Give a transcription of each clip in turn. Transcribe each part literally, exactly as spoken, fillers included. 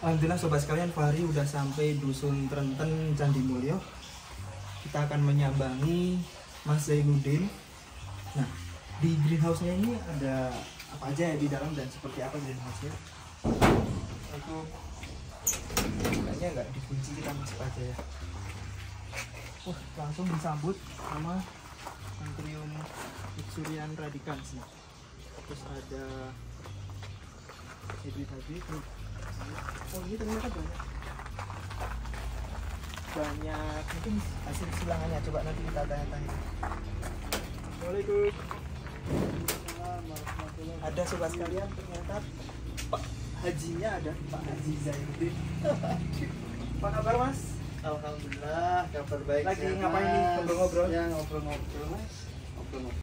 Alhamdulillah sobat sekalian, Fahri udah sampai dusun Trenten Candi Mulyo. Kita akan menyambangi Mas Zainuddin. Nah, di greenhouse-nya ini ada apa aja ya di dalam dan seperti apa greenhouse-nya? Untuk kayaknya nggak dikunci, kita masuk aja ya. Wah, langsung disambut sama Anthurium luxurian radicans nih. Terus ada hibrid-hibrid. Oh, ini ternyata banyak banyak mungkin hasil silangannya. Coba nanti kita tanya-tanya. Assalamualaikum. Ada sobat sekalian, ternyata Pak Hajinya ada, Pak Haji Zainuddin. Apa kabar Mas? Alhamdulillah, kabar baik. Lagi ngapain nih? Ngobrol-ngobrol? Ya, ngobrol-ngobrol Mas. Ngobrol-ngobrol.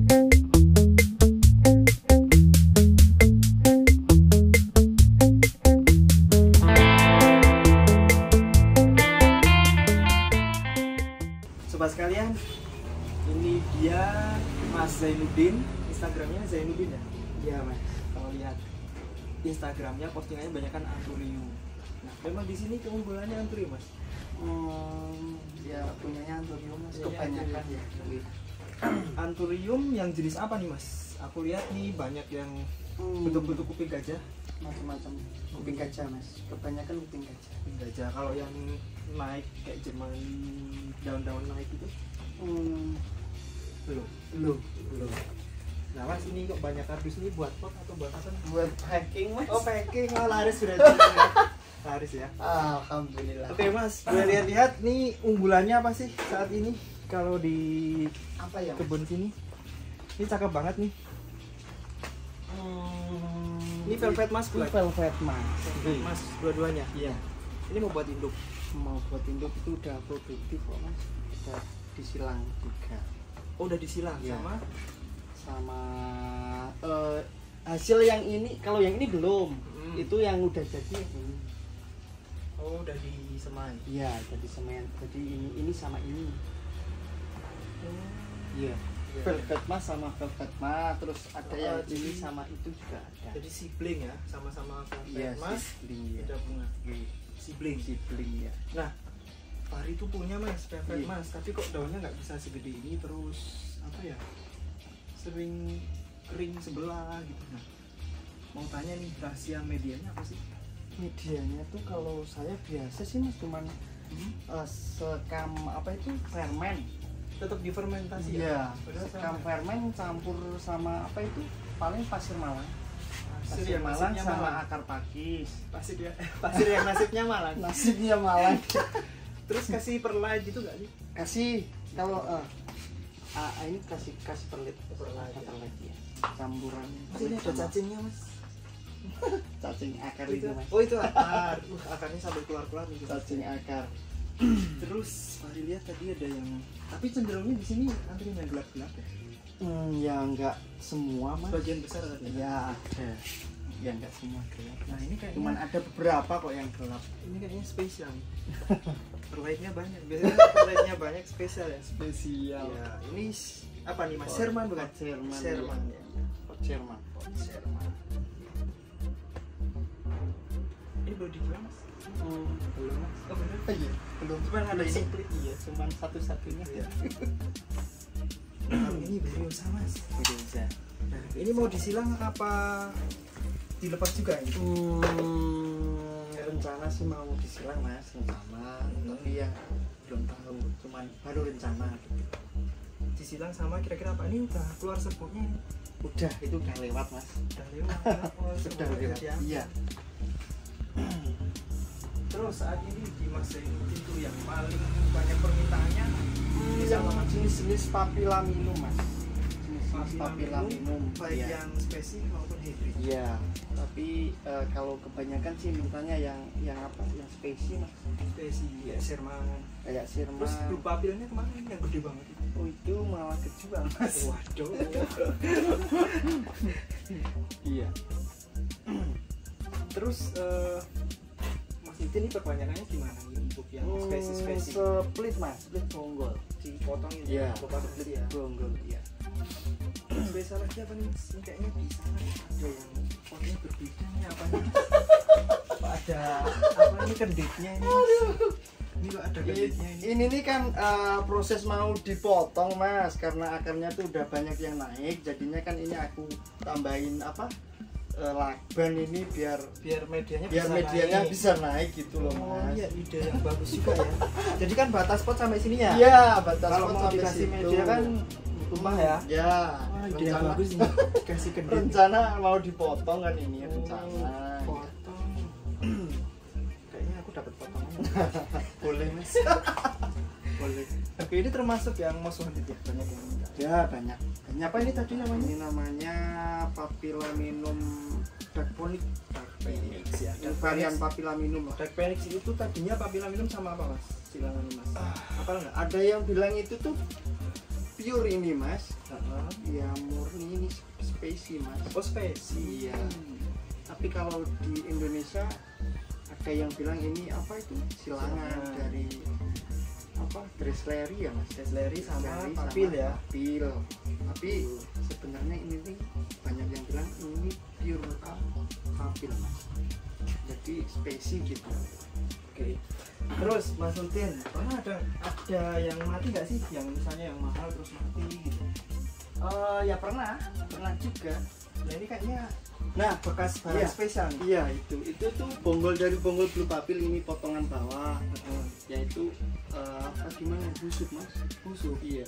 Sobat sekalian, ini dia Mas Zainuddin. Instagramnya Zainuddin ya? Iya Mas. Kalau lihat Instagramnya, postingannya banyak kan Anthurium. Nah, memang di sini keunggulannya Anthurium Mas. Hmm, ya punyanya Anthurium Mas, Ya, kebanyakan ya. ya. Anthurium yang jenis apa nih Mas? Aku lihat nih banyak yang Hmm, bentuk-bentuk kuping gajah. macam-macam kuping gajah Mas. Kebanyakan kuping gajah. Kuping gajah. Kalau yang naik kayak Jerman, daun-daun naik itu Hmm, belum. belum. Belum. Nah Mas, ini kok banyak kardus ini buat pot atau buat apa? Buat packing Mas. Oh, packing. Oh, laris sudah jadi. Laris ya. Alhamdulillah. Oke Mas, boleh lihat-lihat nih unggulannya apa sih saat ini kalau di Apa ya? Mas? kebun sini? Ini cakep banget nih. Hmm, Ini velvet Mas, Ini black. velvet Mas. Velvet Mas, dua-duanya. Iya. Ini mau buat induk. Mau buat induk itu udah produktif kok Mas. Udah disilang juga. Oh, udah disilang Iya. sama Sama eh, hasil yang ini, kalau yang ini belum. Hmm. Itu yang udah jadi yang ini. Oh, udah disemai. Iya, jadi semen. Jadi ini ini sama ini. Iya. Iya. Velvet Mas sama Velvet Mas, terus ada Oh, yang jadi- ini sama itu juga ada. Jadi sibling ya, sama-sama velvet Iya, Mas. sibling ya. Beda bunga. Iya, Sibling. sibling ya. Nah, Fahri itu punya Mas, velvet Iya. Mas, tapi kok daunnya nggak bisa segede ini, terus apa ya? Sering kering sebelah gitu. Nah, mau tanya nih, rahasia medianya apa sih? Medianya tuh kalau saya biasa sih Mas, cuman eh, sekam apa itu fermen. Tetap difermentasi ya? Iya, Padahal sekam sama. fermen campur sama apa itu? Paling pasir malang. Pasir Pasir yang malang nasibnya sama malang. akar pakis. Pasir ya, pasir yang nasibnya malang. Nasibnya malang. Terus kasih perlite gitu nggak sih? Kasih kalau eh, ah, ah, ini kasih kasih perlit Perlite, ya. perlit ya. Campuran. Mas, ini ada cacingnya Mas. Cacing akar itu, itu Mas. oh itu akar. Uh, akarnya sampai keluar-keluar nih. Cacing akar. Terus Fahri lihat tadi ada yang, tapi cenderungnya di sini antri yang gelap-gelap ya. Hmm, ya enggak semua Mas. Sebagian besar tadi. Ya ada. Ya enggak semua gelap. Nah ini kayaknya, Cuman ada beberapa kok yang gelap. ini kayaknya spesial. Perlite-nya banyak. Biasanya perlite-nya banyak, spesial ya. Spesial. Ya, ini s- apa nih Mas? Sherman bukan? Sherman. Sherman. Ya. Pot Sherman. Sherman. Ini belum dijual Mas? Hmm, belum Mas. Oh bener? Oh, iya, belum. Cuman ada ini. Iya, cuman satu-satunya. Iya. Kalau ini Beriosa Mas. Bisa. Nah, ini mau disilang apa dilepas juga ini? Hmm, rencana sih mau disilang Mas, rencana. Tapi ya belum tahu, cuman baru rencana. Disilang sama kira-kira apa? Ini udah keluar serbuknya ini. Udah, itu udah lewat Mas. Udah lewat. Oh, Sudah serbuknya lewat. diambil. Iya. Terus saat ini di Mas Zainuddin tuh yang paling banyak permintaannya Ini bisa sama jenis-jenis papilaminum Mas. Jenis-jenis papilaminum, papilaminum. baik Iya. yang spesies maupun hybrid. Iya, tapi eh, kalau kebanyakan sih mintanya yang yang apa? Yang spesies Mas. Spesies, ya, Sherman. Kayak sirma. Terus blue papilnya kemarin yang gede banget itu. Oh, itu malah kejual Mas. Waduh. Iya. Terus eh, Mas itu ini perbanyakannya gimana nih untuk yang Hmm, spesies-spesies? split Mas, split bonggol. Dipotong ini Iya, apa split ya? bonggol. Iya. spesial lagi apa nih? Ini kayaknya bisa ada yang potnya berbeda nih apa nih? Apa ada apa ini kenditnya ini? Ini kok ada kenditnya ini? Ini nih kan uh, proses mau dipotong mas, karena akarnya tuh udah banyak yang naik, jadinya kan ini aku tambahin apa uh, lakban ini biar Biar medianya biar bisa medianya naik. bisa naik gitu loh Oh mas. iya, ide yang bagus juga ya. Jadi kan batas pot sampai sini ya? Iya, batas Kalau pot mau sampai dikasih situ. media kan rumah ya. Ya, Wah, ide yang rencana, bagus ini. Kasih kendit. rencana mau dipotong kan ini rencana. Potong. Kayaknya aku dapat potongan. Boleh mas. Boleh. Oke, ini termasuk yang most wanted ya, banyak yang minta. Ya banyak. Banyak Apa ini tadi namanya? Ini namanya Papillominum Dark-Phoenix. Phoenix ya. Ini varian Papillominum lah. Dark Phoenix itu tadinya Papillominum sama apa mas? Silangan mas. Ah. Apa enggak? Ada yang bilang itu tuh pure ini mas. Heeh. Ya murni ini spesi mas. Oh spesi. Iya. Tapi kalau di Indonesia ada yang bilang ini apa itu silangan Silangan. dari apa Dresleri ya mas. Desleri sama Dresleri Papil ya. Papil. Tapi sebenarnya ini nih banyak yang bilang ini pure ah, Papil mas. Jadi spesi gitu. Oke. Terus Mas Udin, pernah ada ada yang mati nggak sih? Yang misalnya yang mahal terus mati gitu. Eh ya pernah, pernah juga. Nah ini kayaknya Nah, bekas barang Iya. spesial nih. iya itu. Itu tuh bonggol dari bonggol Blue Papil ini potongan bawah. Heeh. Yaitu eh, apa gimana busuk mas? Busuk. Iya.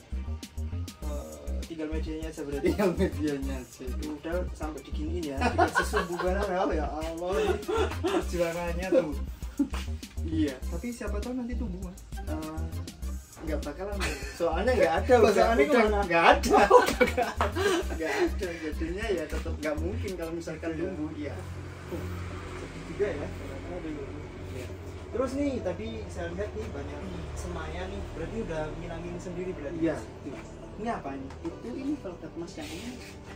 Eh, tinggal medianya aja berarti. Tinggal medianya aja. Udah sampai diginiin ya. Dikasih sumbu barang ya. Ya Allah ini perjuangannya tuh. Iya. Tapi siapa tahu nanti tumbuh mas. Eh, nggak bakalan. Soalnya nggak ada. Oh, udah- soalnya udah kemana? nggak ada. Nggak ada. Jadinya ya tetap nggak mungkin kalau misalkan Iya. tumbuh. Iya. Sedih juga ya. Aduh. Ya. Terus nih tadi saya lihat nih banyak semayan nih. Berarti udah ngilangin sendiri berarti. Iya. Ini apa ini? Itu ini velvet mas yang ini.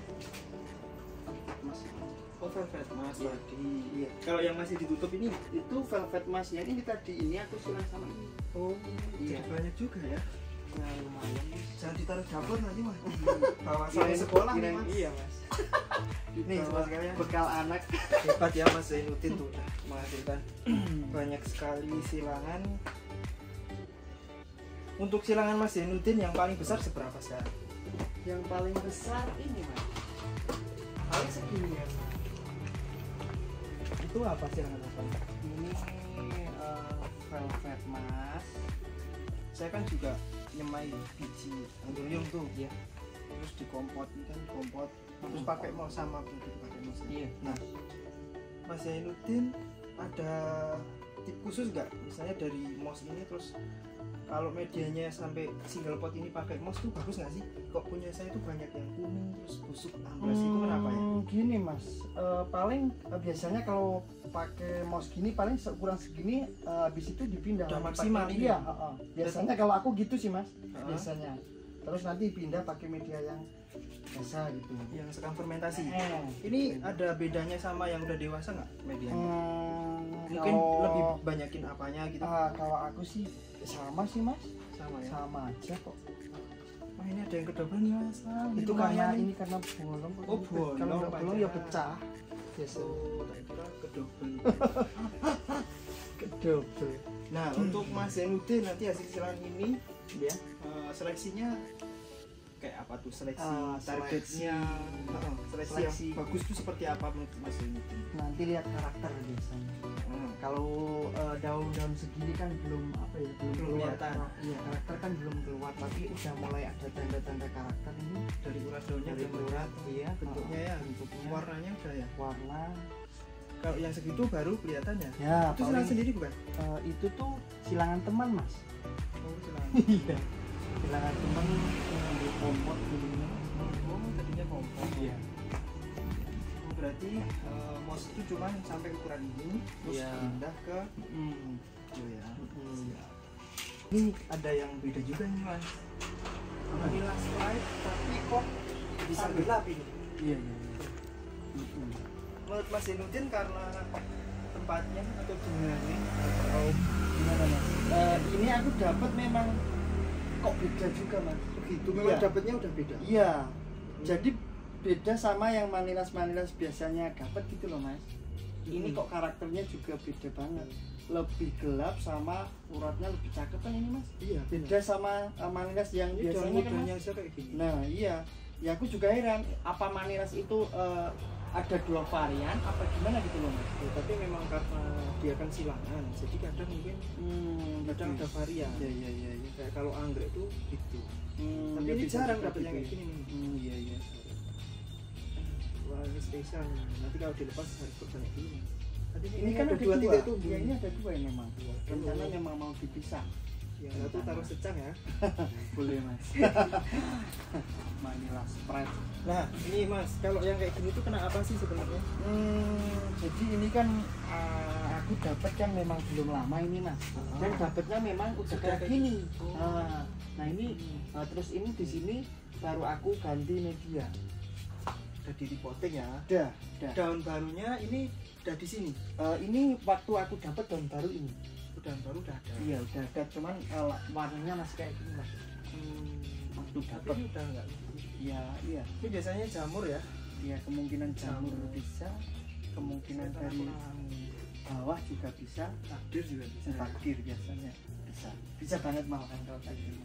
Velvet mas. Oh velvet mas Iya. tadi. Iya. Kalau yang masih ditutup ini, Itu velvet mas yang ini tadi ini aku silang sama ini. oh Iya. jadi banyak juga ya. Nah, lumayan mas. Jangan ditaruh dapur nanti mas. Bawa Kirain- sampai sekolah nih kirain mas. Iya mas. Nih sobat sekalian. Bekal anak. Hebat ya Mas Zainuddin tuh udah menghasilkan banyak sekali silangan. Untuk silangan Mas Zainuddin yang paling besar seberapa sekarang? Yang paling besar ini mas. Paling segini ya. Itu apa silangan apa? Ini eh, velvet mas. Saya kan juga nyemai biji anthurium tuh ya. Terus dikompot, ini kan kompot. Terus pakai mau sama gitu pakai mos. Iya. Nah, Mas Zainuddin ada tip khusus nggak? Misalnya dari mos ini terus kalau medianya sampai single pot ini pakai mos tuh bagus nggak sih? Kok punya saya tuh banyak yang kuning terus busuk amblas itu kenapa ya? Hmm, Gini mas, Eh, paling eh, biasanya kalau pakai mouse gini paling seukuran segini, eh, habis itu dipindah. Udah lagi maksimal pakai- ini? Iya. heeh. Biasanya kalau aku gitu sih mas, Heeh. biasanya. Terus nanti pindah pakai media yang biasa gitu. Yang sekarang fermentasi. Eh, Ini ada bedanya sama yang udah dewasa nggak medianya? hmm, Mungkin kalau- lebih banyakin apanya gitu? Ah, kalau aku sih sama sih mas, Sama ya. sama aja kok. Wah ini ada yang kedobel nih mas. Ah, Itu lumayan karena nih. ini karena bolong. Oh, bolong, Kalau nggak bolong ya pacaran. pecah. Biasa. Oh, tak kira kedobel. Kedobel. Nah untuk Mas Zainuddin nanti hasil silangan ini Ya. eh, seleksinya kayak apa tuh seleksi Ah, targetnya seleksi. Heeh, seleksi, Seleksi. yang bagus tuh seperti apa menurut Mas Zainuddin? Nanti lihat karakter biasanya. Hmm. Kalau eh, daun-daun segini kan belum apa ya belum, Belum keluar. kelihatan. Iya karakter kan belum keluar, tapi udah mulai ada tanda-tanda karakter ini Dari urat daunnya dari udah urat, kelihatan. iya bentuknya ya, bentuknya, warnanya udah ya. warna. Kalau yang segitu baru kelihatannya. Ya Itu silangan sendiri bukan? eh, itu tuh silangan teman mas. Oh silangan. Iya. Silangan teman mengambil kompot gini. Oh tadinya kompor. Iya. Oh, berarti eh, mos itu cuma sampai ukuran ini terus Iya. pindah ke Hmm. itu ya. Hmm. Siap. Ini ada yang beda juga nih mas. Ini last light tapi kok bisa gelap ini. Iya iya. iya. Hmm. Menurut Mas Zainuddin karena tempatnya atau gimana nih? Atau gimana mas? Eh, ini aku dapat memang kok beda juga mas. Begitu Iya. memang dapatnya udah beda. Iya. Jadi beda sama yang manilas-manilas biasanya dapat gitu loh mas. Ini Hmm. kok karakternya juga beda banget, lebih gelap sama uratnya lebih cakep kan ini mas. Iya, Beda sama uh, manilas yang ini daun biasanya kan mudanya mas. aja kayak gini. Nah iya, ya aku juga heran apa manilas itu uh, ada dua varian apa gimana gitu loh mas. Ya, tapi memang karena dia kan silangan, jadi kadang mungkin Hmm, kadang ada varian. Iya iya iya. iya. Kayak kalau anggrek tuh gitu. Hmm, Tapi ya ini bisa jarang juga dapet yang gitu kayak ya. gini nih. Hmm, iya iya. Wah, ini spesial nih. Nanti kalau dilepas harus berbanyak gini. Tadi Ini kan ada dua titik tuh. Ya ini ya. ada dua ya memang. Rencana memang mau dipisah. Yang satu taruh secang ya. Boleh mas. Manila spread. Nah, ini Mas, kalau yang kayak gini tuh kena apa sih sebenarnya? Hmm, jadi ini kan uh, aku dapat kan memang belum lama ini mas. Dan dapatnya memang udah Sudah kayak kayak gini. Oh. Nah, nah ini uh, terus ini di sini baru aku ganti media. Udah di repotting ya. Udah, udah. Daun barunya ini udah di sini. Uh, ini waktu aku dapat daun baru ini. Daun baru udah ada. Iya udah ada, cuman uh, warnanya masih kayak gini mas. Hmm, Waktu tapi dapat. ini udah enggak. Iya iya. Ini biasanya jamur ya. Iya kemungkinan jamur Jamur. bisa, kemungkinan Sementara dari kurang bawah juga bisa, takdir juga bisa. takdir biasanya bisa, bisa banget malahan kalau kayak gini.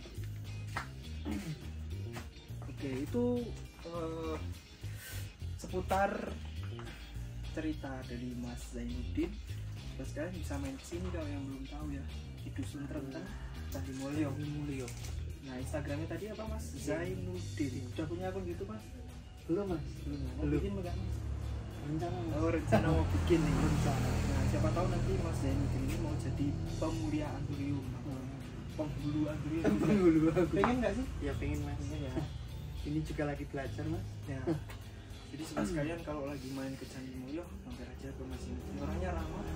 Oke, itu eh, seputar cerita dari Mas Zainuddin. Terus kalian bisa main kesini kalau yang belum tahu ya, di Dusun Trenten, Candi Mulyo. Mulyo. Nah, Instagramnya tadi apa Mas? Zainuddin. Udah punya akun gitu Mas? Belum mas, belum. Mau Belum. bikin enggak Mas? Rencana mas. Oh, rencana mau bikin nih rencana. Nah, siapa tahu nanti Mas Zainuddin ini mau jadi pemulia anturium, penghulu anturium. Dulu aku. Pengen nggak sih? Ya pengen mas. Pengen ya. Ini juga lagi belajar mas. Ya. Jadi sobat sekalian kalau lagi main ke Candi Mulyo, mampir aja ke Mas Zainuddin. Orangnya ramah.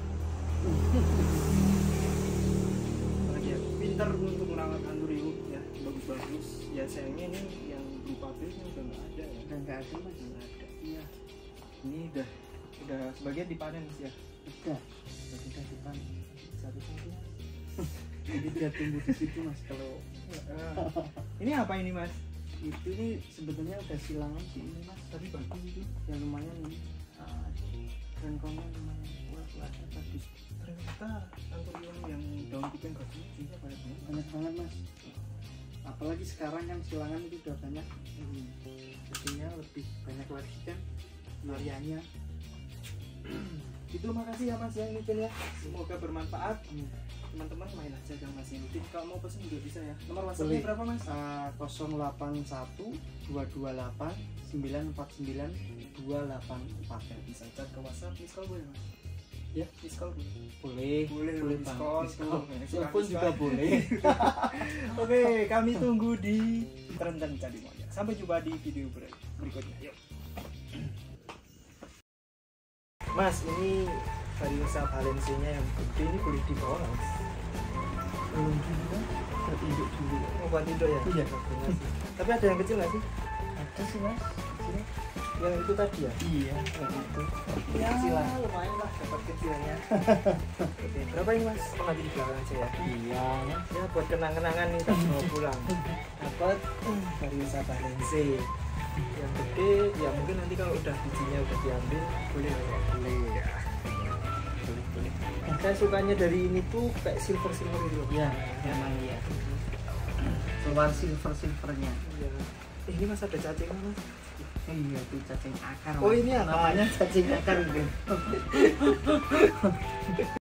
Lagi ya, pintar untuk merawat anturium ya, bagus-bagus. Ya sayangnya ini yang blue pabriknya udah nggak ada ya. Udah nggak ada mas. Nggak ada. Iya. Ini udah udah sebagian dipanen sih ya. Udah. Jadi udah depan satu satu. Jadi dia tumbuh di situ mas. Kalau Ini apa ini Mas? itu nih sebetulnya udah silangan sih ini mas. Tapi bagus itu. Ya lumayan ini. Ah, rengkongnya lumayan kuat kuat bagus. Ternyata anturium yang daun kuping gaji isinya banyak banget. Banyak banget mas. Apalagi sekarang kan silangan itu udah banyak. Hmm. Jadinya lebih banyak lagi kan variannya. Itu makasih ya Mas Zainuddin ya. Semoga bermanfaat. Teman-teman main aja ke Mas Zainuddin. Kalau mau pesen juga bisa ya. Nomor WhatsApp-nya Boleh. berapa Mas? Uh, nol delapan satu dua dua delapan sembilan empat sembilan dua delapan empat. Bisa chat ke WhatsApp, miss call boleh Mas? Ya. Miss call boleh. Boleh, Boleh, boleh miss banget. call, Miss call. boleh. Telepon Suka juga miss boleh. Oke, kami tunggu di Trenten Candi Mulyo. Sampai jumpa di video ber- berikutnya. Yuk. Mas, ini Variosa valencianya yang gede ini boleh dibawa Mas? Belum juga, tertinduk dulu. Oh, buat Indo ya? Iya. Tapi ada yang kecil nggak sih? Ada sih mas. Sini. Yang itu tadi ya? Iya. Yang itu. Ya, Kecil lah. lumayan lah dapat kecilnya. Oke, berapa ini Mas? Oh, nanti di belakang aja ya? Iya. Mas. Ya, buat kenang-kenangan nih pas mau pulang. Dapat Variosa valencia. Yang gede, ya mungkin nanti kalau udah bijinya udah diambil, boleh lah ya? Boleh. Boleh, boleh. Saya sukanya dari ini tuh kayak silver-silver gitu loh. Ya, memang iya. Keluar silver silvernya. Iya. Eh, ini Mas ada cacingnya Mas? Iya, itu cacing akar. Oh, Mas. ini apa? Namanya cacing akar gitu.